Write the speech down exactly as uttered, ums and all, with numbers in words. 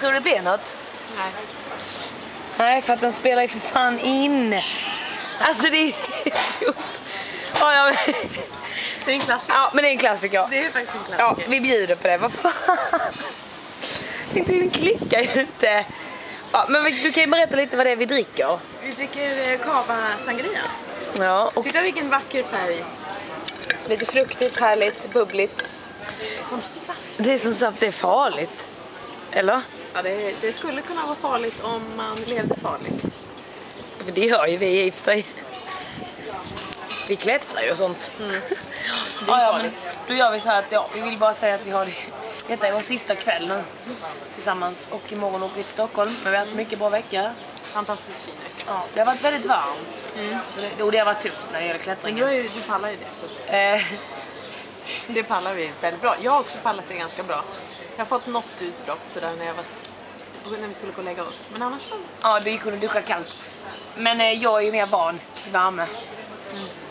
Tror du det blir något? Nej. Nej, för att den spelar ju för fan in. Alltså det är... ja, ja, men... Det är en klassiker. Ja, men det är en klassiker. Det är faktiskt en klassiker. Ja, vi bjuder på det. Vad fan? Den klickar ju inte. Ja, men du kan ju berätta lite vad det är vi dricker. Vi dricker Cava Sangria. Ja, och Titta vilken vacker färg. lite fruktigt, härligt, bubbligt. Som saft. Det är som sagt, det är farligt. Eller? Ja, det, det skulle kunna vara farligt om man levde farligt. För det gör ju vi i och för sig. Vi klättrar ju och sånt. Mm. Det är Ja, ja, men farligt. då gör vi så här att ja, vi vill bara säga att vi har det. Detta är vår sista kväll nu tillsammans och imorgon åker vi till Stockholm. Men vi har haft mycket bra vecka. Fantastiskt fin vecka. Ja, det har varit väldigt varmt. Mm. Så det, och det har varit tufft när det gäller Men klättringen. du, är ju, du pallar ju det. Så att Eh, det pallar vi väldigt bra. Jag har också pallat det ganska bra. Jag har fått något utbrott sådär när, jag var, när vi skulle gå och lägga oss. Men annars så... ja, du kunde duscha kallt. Men eh, jag är ju mer van vid värme. Mm.